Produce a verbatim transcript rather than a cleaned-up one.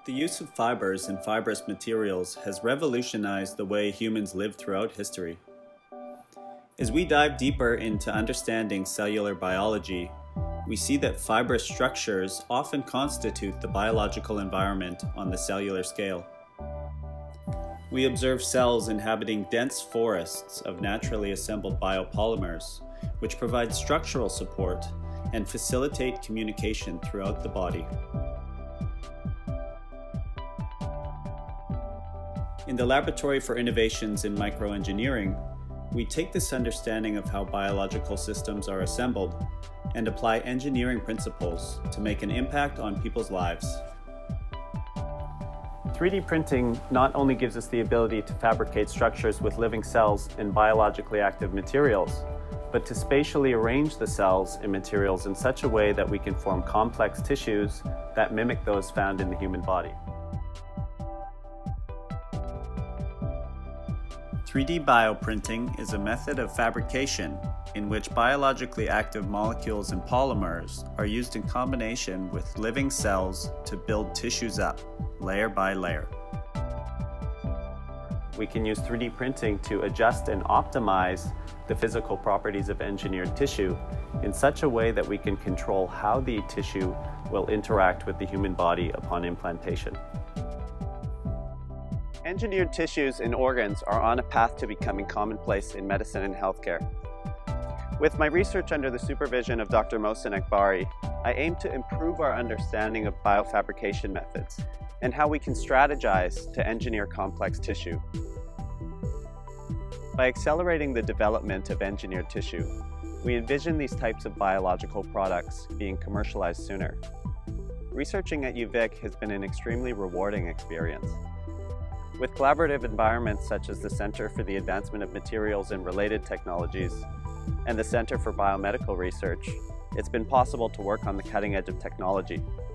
The use of fibers and fibrous materials has revolutionized the way humans live throughout history. As we dive deeper into understanding cellular biology, we see that fibrous structures often constitute the biological environment on the cellular scale. We observe cells inhabiting dense forests of naturally assembled biopolymers, which provide structural support and facilitate communication throughout the body. In the Laboratory for Innovations in Microengineering, we take this understanding of how biological systems are assembled and apply engineering principles to make an impact on people's lives. three D printing not only gives us the ability to fabricate structures with living cells and biologically active materials, but to spatially arrange the cells and materials in such a way that we can form complex tissues that mimic those found in the human body. three D bioprinting is a method of fabrication in which biologically active molecules and polymers are used in combination with living cells to build tissues up, layer by layer. We can use three D printing to adjust and optimize the physical properties of engineered tissue in such a way that we can control how the tissue will interact with the human body upon implantation. Engineered tissues and organs are on a path to becoming commonplace in medicine and healthcare. With my research under the supervision of Doctor Mohsen Akbari, I aim to improve our understanding of biofabrication methods and how we can strategize to engineer complex tissue. By accelerating the development of engineered tissue, we envision these types of biological products being commercialized sooner. Researching at UVic has been an extremely rewarding experience. With collaborative environments such as the Center for the Advancement of Materials and Related Technologies and the Center for Biomedical Research, it's been possible to work on the cutting edge of technology.